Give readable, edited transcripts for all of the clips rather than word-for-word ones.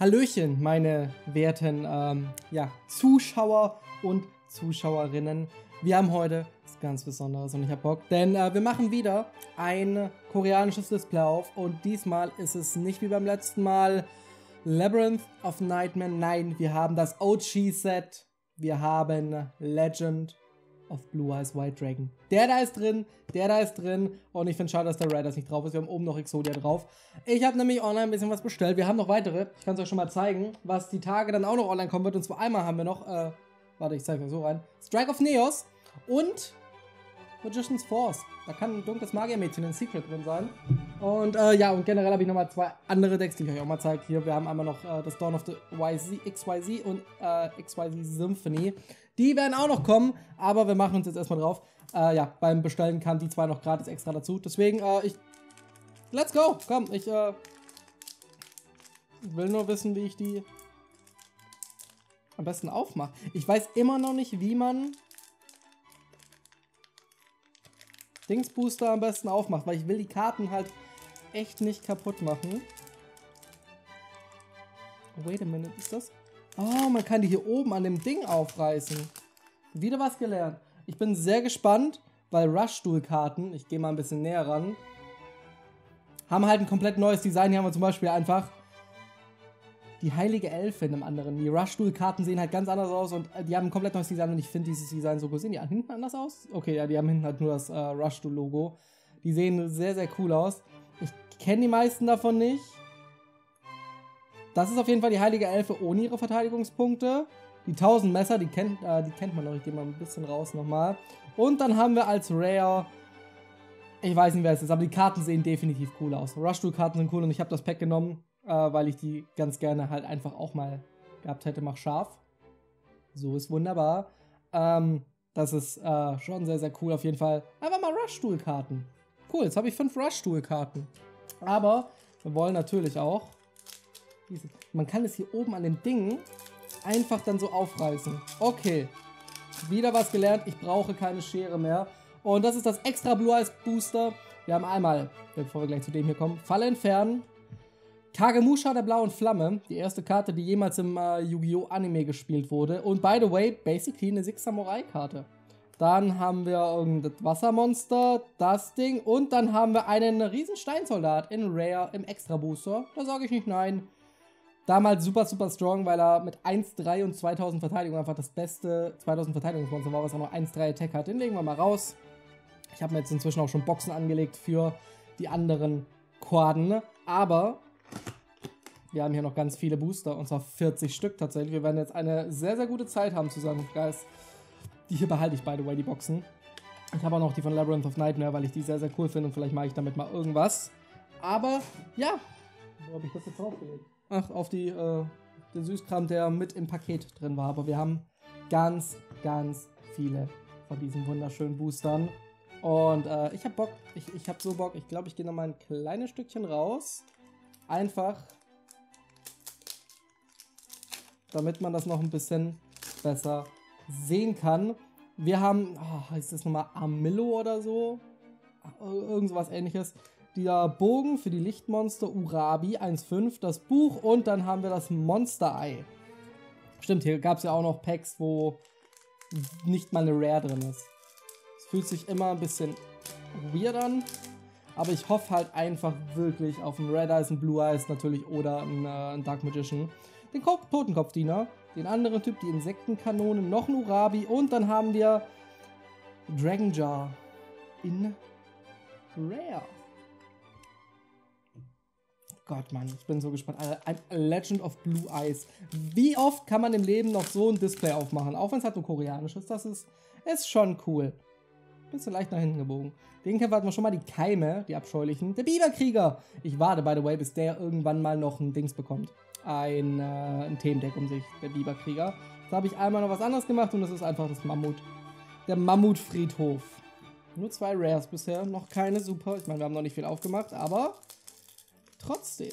Hallöchen, meine werten Zuschauer und Zuschauerinnen. Wir haben heute was ganz Besonderes und ich hab Bock, denn wir machen wieder ein koreanisches Display auf und diesmal ist es nicht wie beim letzten Mal Labyrinth of Nightmare. Nein, wir haben das OG-Set. Wir haben Legend of Blue Eyes White Dragon. Der da ist drin und ich finde schade, dass der Raiders nicht drauf ist. Wir haben oben noch Exodia drauf. Ich habe nämlich online ein bisschen was bestellt. Wir haben noch weitere. Ich kann es euch schon mal zeigen, was die Tage dann auch noch online kommen wird. Und zwar einmal haben wir noch, warte, ich zeige euch so rein. Strike of Neos und Magician's Force. Da kann ein dunkles Magiermädchen in Secret drin sein. Und und generell habe ich nochmal zwei andere Decks, die ich euch auch mal zeige. Hier, wir haben einmal noch das Dawn of the XYZ und XYZ Symphony. Die werden auch noch kommen, aber wir machen uns jetzt erstmal drauf. Beim Bestellen kamen die zwei noch gratis extra dazu. Deswegen, let's go! Komm, ich will nur wissen, wie ich die am besten aufmache. Ich weiß immer noch nicht, wie man Dingsbooster am besten aufmacht, weil ich will die Karten halt echt nicht kaputt machen. Wait a minute, ist das? Oh, man kann die hier oben an dem Ding aufreißen. Wieder was gelernt. Ich bin sehr gespannt, weil Rush-Duel-Karten, ich gehe mal ein bisschen näher ran, haben halt ein komplett neues Design. Hier haben wir zum Beispiel einfach die heilige Elfe in einem anderen. Die Rush-Duel-Karten sehen halt ganz anders aus und die haben ein komplett neues Design und ich finde dieses Design so cool. Sehen die hinten anders aus? Okay, ja, die haben hinten halt nur das Rush-Duel-Logo. Die sehen sehr, sehr cool aus. Ich kenne die meisten davon nicht. Das ist auf jeden Fall die heilige Elfe ohne ihre Verteidigungspunkte. Die 1000 Messer, die kennt man noch. Ich gehe mal ein bisschen raus nochmal. Und dann haben wir als Rare, ich weiß nicht, wer es ist, aber die Karten sehen definitiv cool aus. Rush-Duel-Karten sind cool und ich habe das Pack genommen, weil ich die ganz gerne halt einfach auch mal gehabt hätte. Mach scharf. So ist wunderbar. Das ist schon sehr, sehr cool auf jeden Fall. Einfach mal Rush-Duel-Karten. Cool, jetzt habe ich 5 Rush-Duel-Karten. Aber wir wollen natürlich auch man kann es hier oben an dem Ding einfach dann so aufreißen. Okay, wieder was gelernt. Ich brauche keine Schere mehr. Und das ist das extra Blue Eyes Booster. Wir haben einmal, bevor wir gleich zu dem hier kommen, Falle entfernen. Kagemusha der blauen Flamme. Die erste Karte, die jemals im Yu-Gi-Oh! Anime gespielt wurde. Und by the way, basically eine Six Samurai Karte. Dann haben wir irgendein Wassermonster, das Ding. Und dann haben wir einen riesen Steinsoldat in Rare im Extra Booster. Da sage ich nicht nein. Damals super, super strong, weil er mit 1,3 und 2000 Verteidigung einfach das beste 2000 Verteidigungsmonster war, was auch noch 1,3 Attack hat. Den legen wir mal raus. Ich habe mir jetzt inzwischen auch schon Boxen angelegt für die anderen Quaden. Aber wir haben hier noch ganz viele Booster, und zwar 40 Stück tatsächlich. Wir werden jetzt eine sehr, sehr gute Zeit haben zusammen, Guys. Die hier behalte ich, by the way, die Boxen. Ich habe auch noch die von Labyrinth of Nightmare, weil ich die sehr, sehr cool finde und vielleicht mache ich damit mal irgendwas. Aber, ja, wo habe ich das jetzt draufgelegt? Ach, auf den Süßkram, der mit im Paket drin war. Aber wir haben ganz, ganz viele von diesen wunderschönen Boostern. Und ich habe Bock. Ich habe so Bock. Ich glaube, ich gehe noch mal ein kleines Stückchen raus. Einfach, damit man das noch ein bisschen besser sehen kann. Wir haben, heißt das nochmal Armillo oder so? Irgend sowas ähnliches. Der Bogen für die Lichtmonster Urabi 1,5, das Buch und dann haben wir das Monster-Ei. Stimmt, hier gab es ja auch noch Packs, wo nicht mal eine Rare drin ist. Es fühlt sich immer ein bisschen weird an, aber ich hoffe halt einfach wirklich auf einen Red Eyes, einen Blue Eyes natürlich oder einen Dark Magician. Den Totenkopfdiener, den anderen Typ, die Insektenkanone, noch ein Urabi und dann haben wir Dragon Jar in Rare. Gott, Mann, ich bin so gespannt. Ein Legend of Blue Eyes. Wie oft kann man im Leben noch so ein Display aufmachen? Auch wenn es halt nur koreanisch ist, das ist schon cool. Bisschen leicht nach hinten gebogen. Den Kämpfer hatten wir schon mal, die Keime, die abscheulichen. Der Biberkrieger. Ich warte, by the way, bis der irgendwann mal noch ein Dings bekommt. Ein Themendeck um sich, der Biberkrieger. Da habe ich einmal noch was anderes gemacht und das ist einfach das Mammut. Der Mammutfriedhof. Nur 2 Rares bisher, noch keine super. Ich meine, wir haben noch nicht viel aufgemacht, aber trotzdem.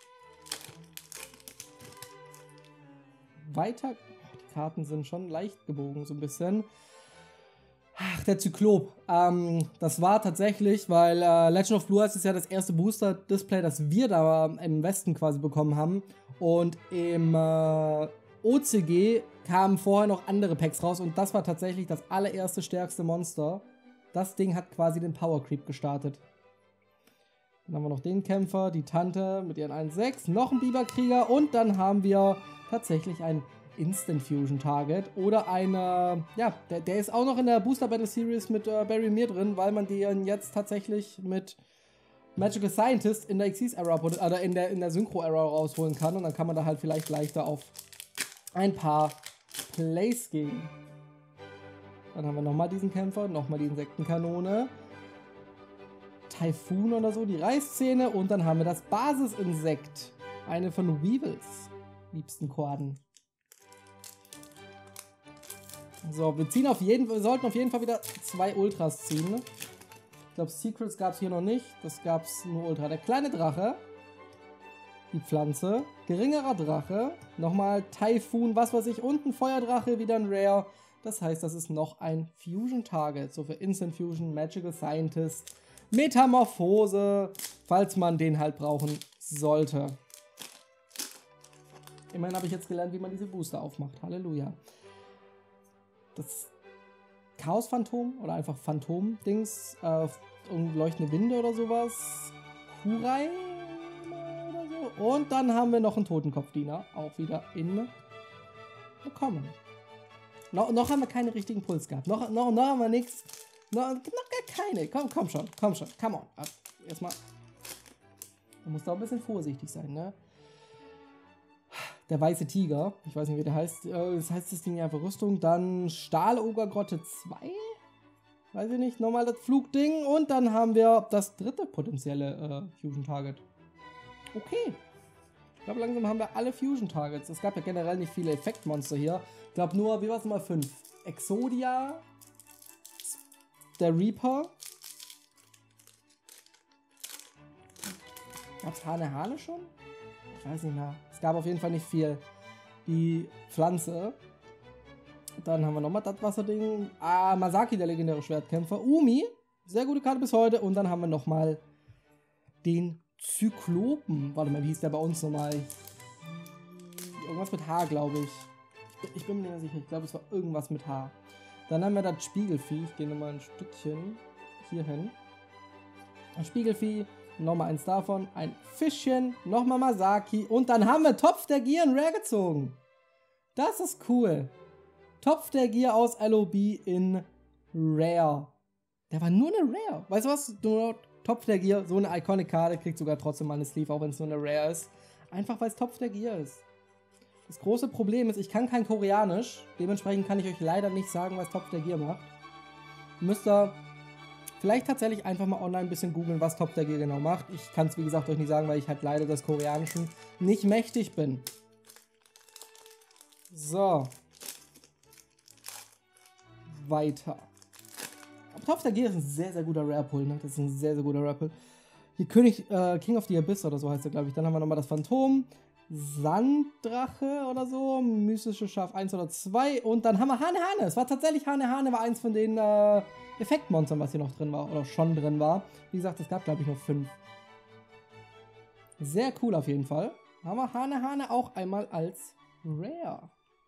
Weiter. Die Karten sind schon leicht gebogen, so ein bisschen. Ach, der Zyklop. Das war tatsächlich, weil Legend of Blue Eyes ist ja das erste Booster-Display, das wir da im Westen quasi bekommen haben. Und im OCG kamen vorher noch andere Packs raus und das war tatsächlich das allererste stärkste Monster. Das Ding hat quasi den Power Creep gestartet. Dann haben wir noch den Kämpfer, die Tante mit ihren 1,6, noch ein Biberkrieger und dann haben wir tatsächlich ein Instant Fusion Target oder eine, ja, der ist auch noch in der Booster Battle Series mit Barry Mir drin, weil man den jetzt tatsächlich mit Magical Scientist in der Xyz-Era oder in der Synchro-Era rausholen kann und dann kann man da halt vielleicht leichter auf ein paar Plays gehen. Dann haben wir nochmal diesen Kämpfer, nochmal die Insektenkanone. Typhoon oder so, die Reißzähne und dann haben wir das Basisinsekt. Eine von Weevils liebsten Koaden. So, wir sollten auf jeden Fall wieder 2 Ultras ziehen. Ich glaube, Secrets gab es hier noch nicht. Das gab es nur Ultra. Der kleine Drache. Die Pflanze. Geringerer Drache. Nochmal Typhoon, was weiß ich. Und ein Feuerdrache, wieder ein Rare. Das heißt, das ist noch ein Fusion Target. So für Instant Fusion, Magical Scientist, Metamorphose, falls man den halt brauchen sollte. Immerhin habe ich jetzt gelernt, wie man diese Booster aufmacht. Halleluja. Das Chaos-Phantom oder einfach Phantom-Dings, leuchtende Winde oder sowas. Kurai oder so. Und dann haben wir noch einen Totenkopfdiener, auch wieder in bekommen. Noch haben wir keine richtigen Puls gehabt. Noch haben wir nichts. Noch gar keine. Komm schon. Come on. Erstmal. Man muss da ein bisschen vorsichtig sein, ne? Der weiße Tiger. Ich weiß nicht, wie der heißt. Das heißt das Ding einfach Rüstung. Dann Stahlogergrotte 2. Weiß ich nicht. Nochmal das Flugding. Und dann haben wir das dritte potenzielle Fusion Target. Okay. Ich glaube, langsam haben wir alle Fusion Targets. Es gab ja generell nicht viele Effektmonster hier. Ich glaube nur, wie war es mal, 5? Exodia. Der Reaper. Gab es Hane schon? Ich weiß nicht mehr. Es gab auf jeden Fall nicht viel. Die Pflanze. Dann haben wir nochmal das Wasserding. Masaki, der legendäre Schwertkämpfer. Umi. Sehr gute Karte bis heute. Und dann haben wir nochmal den Zyklopen. Warte mal, wie hieß der bei uns nochmal? Irgendwas mit H, glaube ich. Ich bin mir nicht sicher. Ich glaube, es war irgendwas mit H. Dann haben wir das Spiegelvieh. Ich gehe nochmal ein Stückchen hier hin. Ein Spiegelvieh. Nochmal eins davon. Ein Fischchen. Nochmal Masaki. Und dann haben wir Topf der Gier in Rare gezogen. Das ist cool. Topf der Gier aus LOB in Rare. Der war nur eine Rare. Weißt du was? Topf der Gier, so eine Iconic-Karte, kriegt sogar trotzdem mal eine Sleeve, auch wenn es nur eine Rare ist. Einfach weil es Topf der Gier ist. Das große Problem ist, ich kann kein Koreanisch. Dementsprechend kann ich euch leider nicht sagen, was Topf der Gier macht. Müsst ihr vielleicht tatsächlich einfach mal online ein bisschen googeln, was Topf der Gier genau macht. Ich kann es wie gesagt euch nicht sagen, weil ich halt leider des Koreanischen nicht mächtig bin. So. Weiter. Aber Topf der Gier ist ein sehr, sehr guter Rare-Pull, ne? Das ist ein sehr, sehr guter Rare-Pull. Hier King of the Abyss oder so heißt er, glaube ich. Dann haben wir nochmal das Phantom. Sanddrache oder so, mystische Schaf 1 oder 2 und dann haben wir Hane. Es war tatsächlich Hane, war eins von den Effektmonstern, was hier noch drin war oder schon drin war. Wie gesagt, es gab glaube ich noch 5. Sehr cool auf jeden Fall. Haben wir Hane auch einmal als Rare.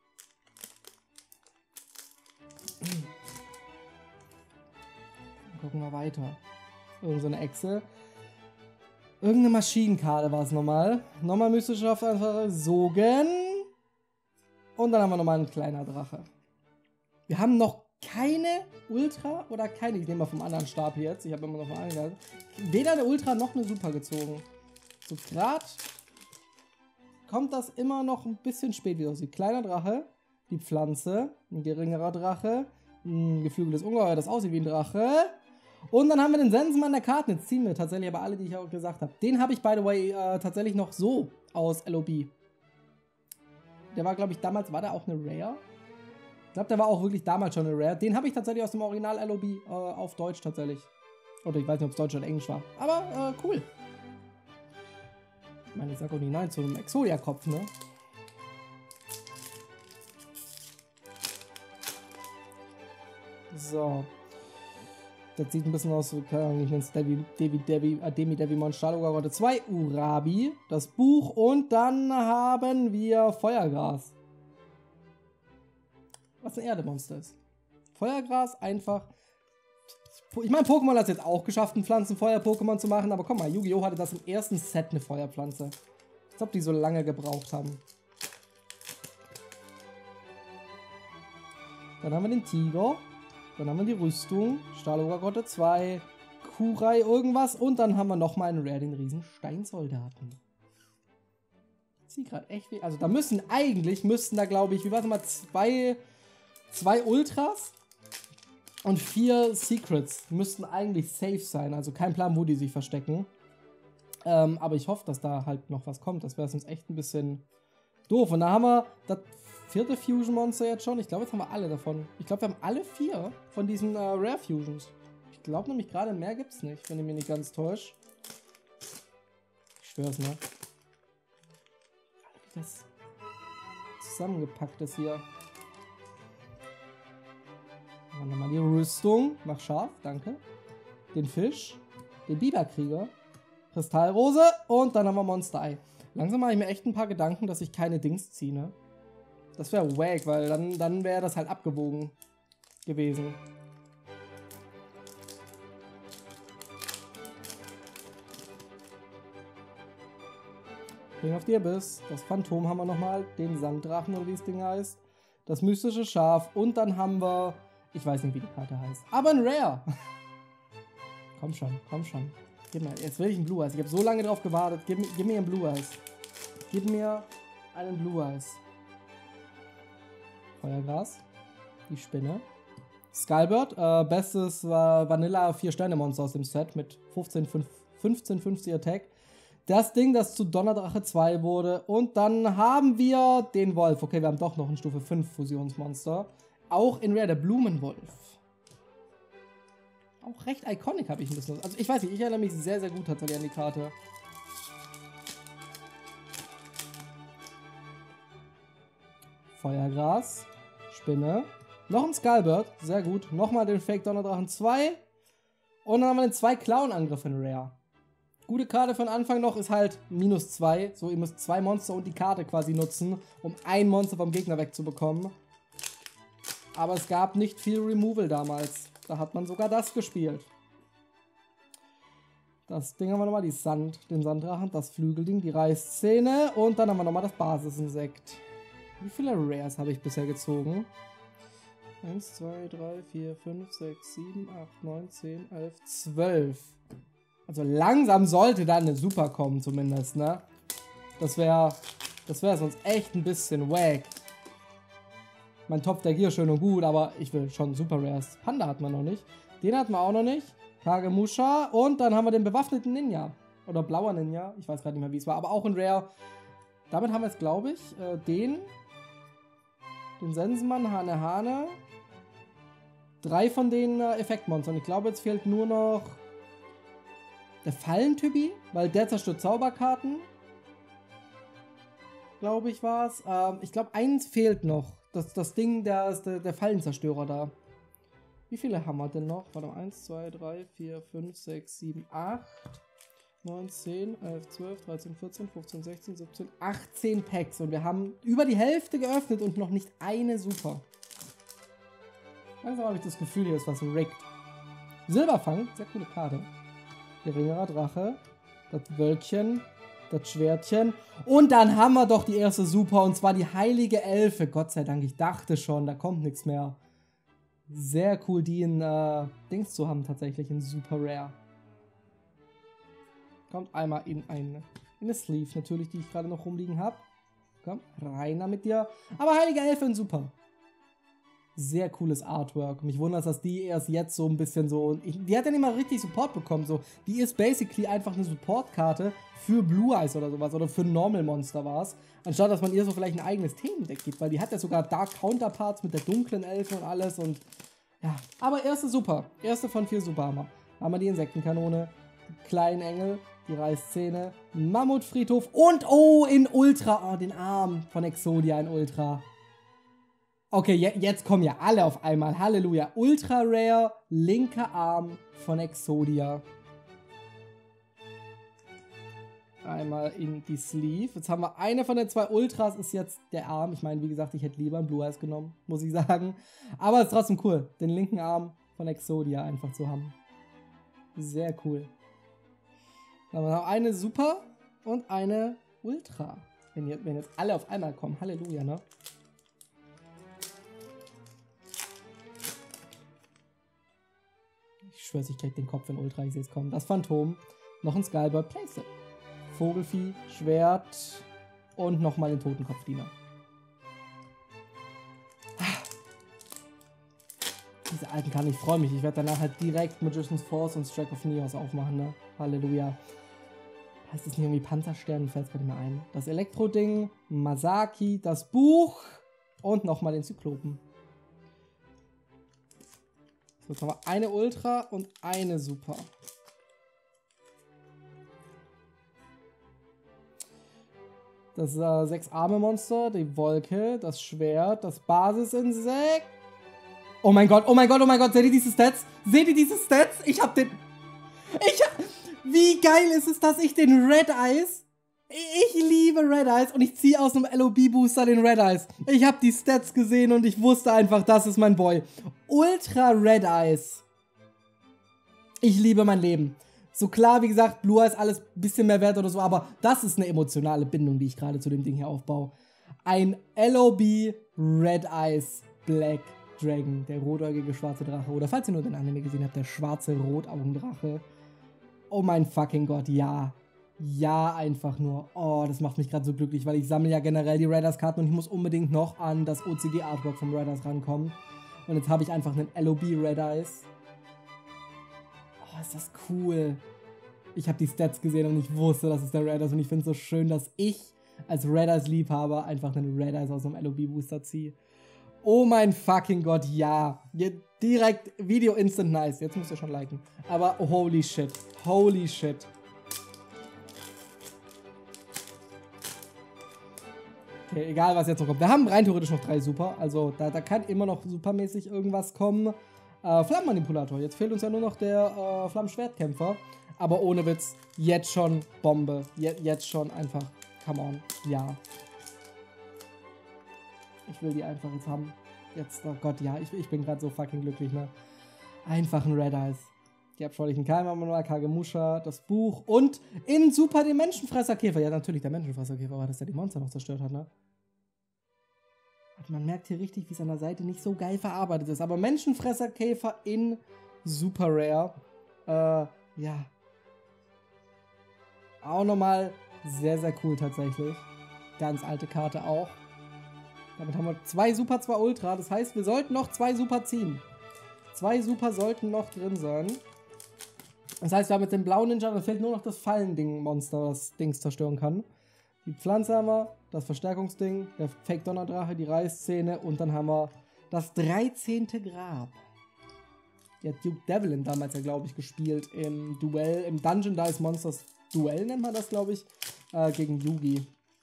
Gucken wir weiter. Irgend so eine Echse. Irgendeine Maschinenkarte war es nochmal. Nochmal mystische Schaf einfach Sogen. Und dann haben wir nochmal einen kleiner Drache. Wir haben noch keine Ultra oder keine. Ich nehme mal vom anderen Stab jetzt. Ich habe immer noch mal angehalten. Weder eine Ultra noch eine Super gezogen. So gerade kommt das immer noch ein bisschen spät wieder aus. Die kleiner Drache, die Pflanze, ein geringerer Drache, ein geflügeltes Ungeheuer, das aussieht wie ein Drache. Und dann haben wir den Sensenmann der Karten. Jetzt ziehen wir tatsächlich aber alle, die ich auch gesagt habe. Den habe ich, by the way, tatsächlich noch so aus LOB. Der war, glaube ich, damals, war der auch eine Rare? Ich glaube, der war auch wirklich damals schon eine Rare. Den habe ich tatsächlich aus dem Original LOB auf Deutsch tatsächlich. Oder ich weiß nicht, ob es Deutsch oder Englisch war. Aber cool. Ich meine, ich sag auch nicht nein zu einem Exodia-Kopf, ne? So. Das sieht ein bisschen aus, ich nenne es Demi-Devimon Stahlogre 2, Urabi, das Buch und dann haben wir Feuergras. Was ein Erdemonster ist. Feuergras einfach. Ich meine, Pokémon hat es jetzt auch geschafft, ein Pflanzenfeuer-Pokémon zu machen, aber komm mal, Yu-Gi-Oh! Hatte das im ersten Set eine Feuerpflanze. Als ob die so lange gebraucht haben. Dann haben wir den Tiger. Dann haben wir die Rüstung. Stahlogre 2. Kurai irgendwas. Und dann haben wir nochmal einen Rare, den riesen Steinsoldaten. Sieht gerade echt weh. Also da müssten da glaube ich, wie war es mal, zwei Ultras und 4 Secrets müssten eigentlich safe sein. Also kein Plan, wo die sich verstecken. Aber ich hoffe, dass da halt noch was kommt. Das wäre sonst echt ein bisschen doof. Und da haben wir das 4. Fusion-Monster jetzt schon. Ich glaube, jetzt haben wir alle davon. Ich glaube, wir haben alle 4 von diesen Rare Fusions. Ich glaube nämlich gerade mehr gibt es nicht, wenn ich mich nicht ganz täusche. Ich schwör's, ne? Wie das zusammengepackt ist hier. Dann nochmal die Rüstung. Mach scharf, danke. Den Fisch. Den Biberkrieger. Kristallrose. Und dann haben wir Monster Ei. Langsam mache ich mir echt ein paar Gedanken, dass ich keine Dings ziehe, ne? Das wäre wack, weil dann wäre das halt abgewogen gewesen. King of the Abyss. Das Phantom haben wir nochmal. Den Sanddrachen oder wie das Ding heißt. Das mystische Schaf. Und dann haben wir... Ich weiß nicht, wie die Karte heißt. Aber ein Rare. Komm schon, komm schon. Gib mir, jetzt will ich einen Blue Eyes. Ich habe so lange drauf gewartet. Gib mir einen Blue Eyes. Gib mir einen Blue Eyes. Feuergras. Die Spinne. Skullbird. Bestes Vanilla 4-Sterne-Monster aus dem Set mit 1550 Attack. Das Ding, das zu Donnerdrache 2 wurde. Und dann haben wir den Wolf. Okay, wir haben doch noch ein Stufe 5 Fusionsmonster. Auch in Rare, der Blumenwolf. Auch recht iconic habe ich ein bisschen. Also ich weiß nicht, ich erinnere mich sehr, sehr gut tatsächlich an die Karte. Feuergras. Spinne. Noch ein Skullbird. Sehr gut. Nochmal den Fake Donnerdrachen 2. Und dann haben wir den 2 Clown-Angriff in Rare. Gute Karte von Anfang noch ist halt -2. So, ihr müsst 2 Monster und die Karte quasi nutzen, um ein Monster vom Gegner wegzubekommen. Aber es gab nicht viel Removal damals. Da hat man sogar das gespielt. Das Ding haben wir nochmal, den Sanddrachen, das Flügelding, die Reißzähne und dann haben wir nochmal das Basisinsekt. Wie viele Rares habe ich bisher gezogen? 1, 2, 3, 4, 5, 6, 7, 8, 9, 10, 11, 12. Also langsam sollte da eine Super kommen zumindest, ne? Das wäre sonst echt ein bisschen wack. Mein Top-Deck hier schön und gut, aber ich will schon Super Rares. Panda hat man noch nicht. Den hatten wir auch noch nicht. Kagemusha. Und dann haben wir den bewaffneten Ninja. Oder blauer Ninja. Ich weiß gerade nicht mehr, wie es war. Aber auch ein Rare. Damit haben wir jetzt, glaube ich, den Sensenmann, Hane. 3 von den Effektmonstern. Ich glaube, jetzt fehlt nur noch der Fallentypi, weil der zerstört Zauberkarten. Glaube ich, war es. Ich glaube, eins fehlt noch. Das Ding, der Fallenzerstörer da. Wie viele haben wir denn noch? Warte mal, 1, 2, 3, 4, 5, 6, 7, 8, 9, 10, 11, 12, 13, 14, 15, 16, 17, 18 Packs. Und wir haben über die Hälfte geöffnet und noch nicht eine Super. Langsam habe ich das Gefühl, hier ist was rigged. Silberfang, sehr coole Karte. Geringerer Drache. Das Wölkchen. Das Schwertchen. Und dann haben wir doch die erste Super, und zwar die Heilige Elfe. Gott sei Dank, ich dachte schon, da kommt nichts mehr. Sehr cool, die in Dings zu haben, tatsächlich in Super Rare. Kommt einmal in eine Sleeve, natürlich, die ich gerade noch rumliegen habe. Komm, reiner mit dir. Aber Heilige Elfe in Super. Sehr cooles Artwork. Mich wundert, dass die erst jetzt so ein bisschen so... Die hat ja nicht mal richtig Support bekommen. So. Die ist basically einfach eine Support-Karte für Blue Eyes oder sowas. Oder für Normal Monster war es. Anstatt, dass man ihr so vielleicht ein eigenes Themendeck gibt. Weil die hat ja sogar Dark Counterparts mit der dunklen Elfe und alles. Und ja, aber erste Super. Erste von 4 Super haben wir. Haben wir die Insektenkanone, die kleinen Engel, die Reißzähne, Mammutfriedhof und, oh, in Ultra. Oh, den Arm von Exodia in Ultra. Okay, jetzt kommen ja alle auf einmal. Halleluja. Ultra Rare, linker Arm von Exodia. Einmal in die Sleeve. Jetzt haben wir eine von den 2 Ultras, ist jetzt der Arm. Ich meine, wie gesagt, ich hätte lieber einen Blue Eyes genommen, muss ich sagen. Aber es ist trotzdem cool, den linken Arm von Exodia einfach zu haben. Sehr cool. Dann haben wir noch eine Super und eine Ultra. Wenn jetzt alle auf einmal kommen. Halleluja, ne? Ich schwör's, ich krieg den Kopf in Ultra, ich sehe es kommen. Das Phantom, noch ein Skybird, Place it. Vogelvieh, Schwert und nochmal den Totenkopfdiener. Diese alten Karten, ich freue mich. Ich werde danach halt direkt Magician's Force und Strike of Neos aufmachen, ne? Halleluja. Heißt das nicht irgendwie Panzerstern? Fällt es gerade nicht mehr ein. Das Elektro-Ding, Masaki, das Buch und nochmal den Zyklopen. So, jetzt haben wir eine Ultra und eine Super. Das 6-Arme-Monster, die Wolke, das Schwert, das Basisinsekt. Oh mein Gott, oh mein Gott, oh mein Gott, seht ihr diese Stats? Seht ihr diese Stats? Wie geil ist es, dass ich den Red Eyes, ich liebe Red Eyes und ich ziehe aus einem LOB-Booster den Red Eyes. Ich habe die Stats gesehen und ich wusste einfach, das ist mein Boy. Ultra Red Eyes. Ich liebe mein Leben. So klar, wie gesagt, Blue Eyes alles ein bisschen mehr wert oder so, aber das ist eine emotionale Bindung, die ich gerade zu dem Ding hier aufbaue. Ein LOB Red Eyes Black Dragon, der rotäugige schwarze Drache. Oder falls ihr nur den Anime gesehen habt, der schwarze Rotaugendrache. Oh mein fucking Gott, ja. Ja, einfach nur. Oh, das macht mich gerade so glücklich, weil ich sammle ja generell die Red Eyes Karten und ich muss unbedingt noch an das OCG Artwork vom Red Eyes rankommen. Und jetzt habe ich einfach einen LOB Red Eyes. Oh, ist das cool. Ich habe die Stats gesehen und ich wusste, das ist der Red Eyes und ich finde es so schön, dass ich als Red Eyes Liebhaber einfach einen Red Eyes aus einem LOB Booster ziehe. Oh mein fucking Gott, ja. Direkt Video instant nice. Jetzt müsst ihr schon liken. Aber holy shit. Holy shit. Okay, egal was jetzt noch kommt. Wir haben rein theoretisch noch 3 Super. Also da kann immer noch supermäßig irgendwas kommen. Flammenmanipulator. Jetzt fehlt uns ja nur noch der Flammenschwertkämpfer. Aber ohne Witz, jetzt schon Bombe. Jetzt schon einfach, come on, ja. Ich will die einfach jetzt haben. Jetzt, oh Gott, ja, ich bin gerade so fucking glücklich, ne? Einfach ein Red Eyes. Die abscheulichen Keimmanual, Kagemusha, das Buch und in Super den Menschenfresserkäfer. Ja, natürlich, der Menschenfresserkäfer war das, der die Monster noch zerstört hat, ne? Und man merkt hier richtig, wie es an der Seite nicht so geil verarbeitet ist. Aber Menschenfresserkäfer in Super Rare. Ja. Auch nochmal sehr, sehr cool tatsächlich. Ganz alte Karte auch. Damit haben wir 2 Super, 2 Ultra. Das heißt, wir sollten noch 2 Super ziehen. 2 Super sollten noch drin sein. Das heißt, wir haben jetzt den blauen Ninja, da fehlt nur noch das Fallending-Monster, das Dings zerstören kann. Die Pflanze haben wir, das Verstärkungsding, der Fake-Donnerdrache, die Reißzähne und dann haben wir das 13. Grab. Die hat Duke Devlin damals ja, glaube ich, gespielt im Duell, im Dungeon Dice Monsters Duell nennt man das, glaube ich, gegen Yugi.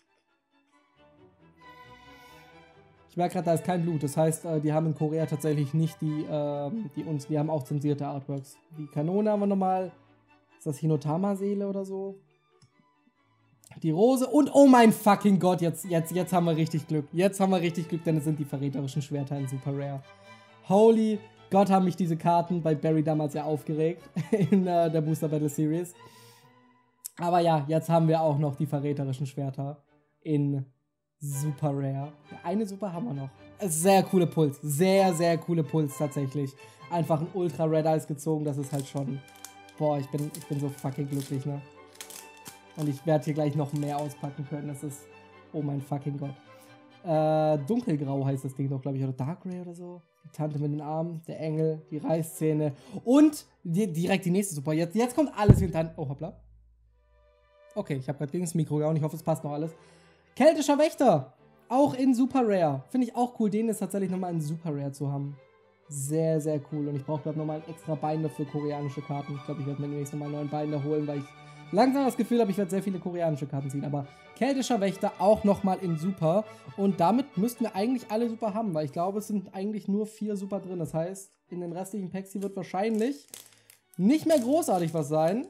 Ich merke gerade, da ist kein Blut. Das heißt, die haben in Korea tatsächlich nicht die haben auch zensierte Artworks. Die Kanone haben wir nochmal. Ist das Hinotama-Seele oder so? Die Rose und oh mein fucking Gott, jetzt haben wir richtig Glück. Jetzt haben wir richtig Glück, denn es sind die verräterischen Schwerter in Super Rare. Holy Gott, haben mich diese Karten bei Barry damals ja aufgeregt in der Booster Battle Series. Aber ja, jetzt haben wir auch noch die verräterischen Schwerter in Super Rare. Eine Super haben wir noch. Sehr coole Puls. Sehr, sehr coole Puls tatsächlich. Einfach ein Ultra Red Eyes gezogen. Das ist halt schon... Boah, ich bin so fucking glücklich, ne? Und ich werde hier gleich noch mehr auspacken können. Das ist... Oh mein fucking Gott. Dunkelgrau heißt das Ding doch, glaube ich. Oder Dark Grey oder so. Die Tante mit den Armen, der Engel, die Reißzähne. Und direkt die nächste Super. Jetzt kommt alles hinter... Oh, hoppla. Okay, ich habe gerade gegen das Mikro gehauen. Ich hoffe, es passt noch alles. Keltischer Wächter. Auch in Super Rare. Finde ich auch cool, den ist tatsächlich nochmal in Super Rare zu haben. Sehr, sehr cool. Und ich brauche, glaube ich, nochmal ein extra Binder für koreanische Karten. Ich glaube, ich werde mir demnächst nochmal einen neuen Binder holen, weil ich langsam das Gefühl habe, ich werde sehr viele koreanische Karten ziehen. Aber keltischer Wächter auch nochmal in Super. Und damit müssten wir eigentlich alle Super haben, weil ich glaube, es sind eigentlich nur 4 Super drin. Das heißt, in den restlichen Packs hier wird wahrscheinlich nicht mehr großartig was sein.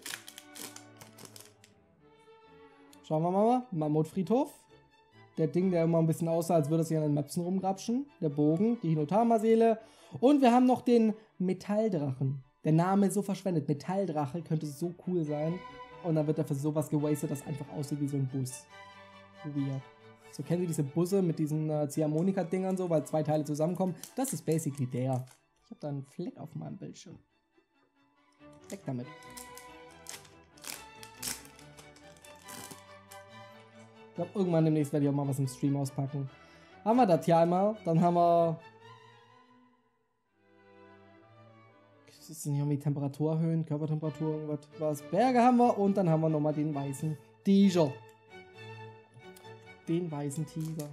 Schauen wir mal. Mammutfriedhof. Der Ding, der immer ein bisschen aussah, als würde es sich an den Möpsen rumgrapschen. Der Bogen, die Hinotama-Seele. Und wir haben noch den Metalldrachen. Der Name ist so verschwendet. Metalldrache könnte so cool sein. Und dann wird er für sowas gewastet, das einfach aussieht wie so ein Bus. Weird. So, kennen Sie diese Busse mit diesen Ziehharmonika-Dingern so, weil 2 Teile zusammenkommen? Das ist basically der. Ich habe da einen Fleck auf meinem Bildschirm. Weg damit. Ich glaube, irgendwann demnächst werde ich auch mal was im Stream auspacken. Haben wir das hier einmal. Dann haben wir... Das sind hier irgendwie Temperatur erhöhen, Körpertemperatur, irgendwas. Was. Berge haben wir. Und dann haben wir nochmal den weißen Tiger. Den weißen Tiger.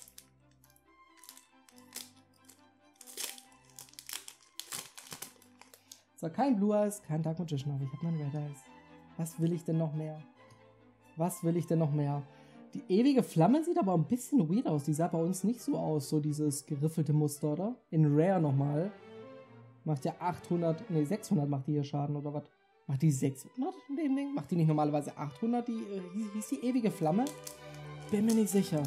So, kein Blue Eyes, kein Dark Magician, aber ich habe mein Red Eyes. Was will ich denn noch mehr? Was will ich denn noch mehr? Die ewige Flamme sieht aber ein bisschen weird aus. Die sah bei uns nicht so aus, so dieses geriffelte Muster, oder? In Rare nochmal. Macht ja 800, ne 600 macht die hier Schaden, oder was? Macht die 600 in dem Ding? Macht die nicht normalerweise 800? Hieß die ewige Flamme? Bin mir nicht sicher.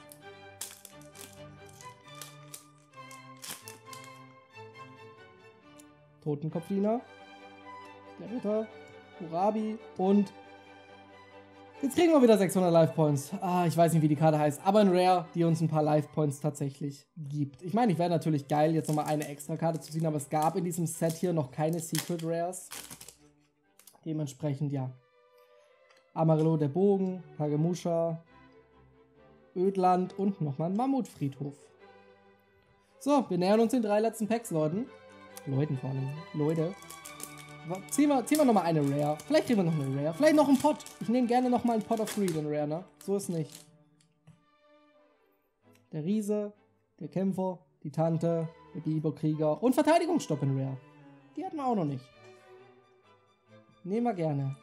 Totenkopfdiener. Der Ritter. Urabi. Und jetzt kriegen wir wieder 600 Life Points. Ah, ich weiß nicht, wie die Karte heißt. Aber ein Rare, die uns ein paar Life Points tatsächlich gibt. Ich meine, ich wäre natürlich geil, jetzt nochmal eine extra Karte zu ziehen. Aber es gab in diesem Set hier noch keine Secret Rares. Dementsprechend, ja. Amarillo, der Bogen. Kagemusha. Ödland und nochmal ein Mammutfriedhof. So, wir nähern uns den 3 letzten Packs, Leuten. Leuten vor allem. Leute. Ziehen wir nochmal eine Rare. Vielleicht kriegen wir noch eine Rare. Vielleicht noch einen Pot. Ich nehme gerne nochmal einen Pot of Greed in Rare, ne? So ist nicht. Der Riese, der Kämpfer, die Tante, der Biberkrieger und Verteidigungsstopp in Rare. Die hatten wir auch noch nicht. Nehmen wir gerne.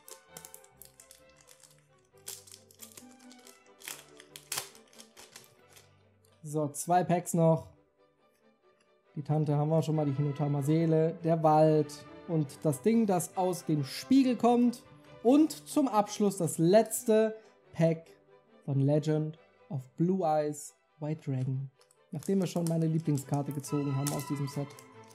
So, 2 Packs noch. Die Tante haben wir schon mal, die Hinotama Seele, der Wald und das Ding, das aus dem Spiegel kommt. Und zum Abschluss das letzte Pack von Legend of Blue Eyes White Dragon. Nachdem wir schon meine Lieblingskarte gezogen haben aus diesem Set.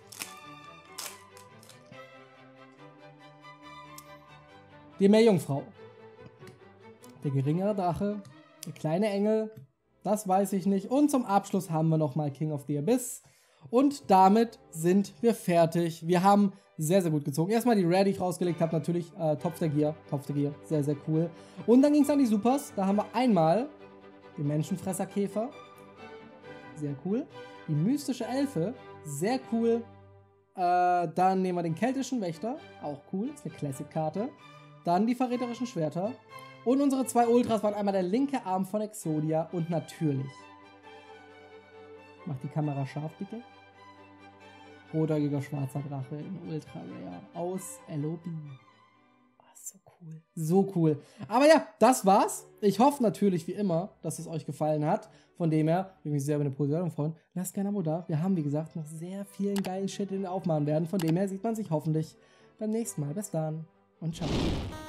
Die Meerjungfrau. Der geringere Drache. Der kleine Engel. Das weiß ich nicht. Und zum Abschluss haben wir nochmal King of the Abyss. Und damit sind wir fertig. Wir haben sehr, sehr gut gezogen. Erstmal die Rare, die ich rausgelegt habe, natürlich Topf der Gier. Sehr, sehr cool. Und dann ging es an die Supers. Da haben wir einmal den Menschenfresserkäfer. Sehr cool. Die mystische Elfe. Sehr cool. Dann nehmen wir den keltischen Wächter. Auch cool. Ist eine Classic-Karte. Dann die verräterischen Schwerter. Und unsere 2 Ultras waren einmal der linke Arm von Exodia und natürlich. Mach die Kamera scharf, bitte. Rotäugiger schwarzer Drache in Ultra Rare aus LOB. Oh, so cool. So cool. Aber ja, das war's. Ich hoffe natürlich wie immer, dass es euch gefallen hat. Von dem her, würde mich sehr über eine Position freuen. Lasst gerne ein Abo da. Wir haben, wie gesagt, noch sehr vielen geilen Shit, den wir aufmachen werden. Von dem her sieht man sich hoffentlich beim nächsten Mal. Bis dann und ciao.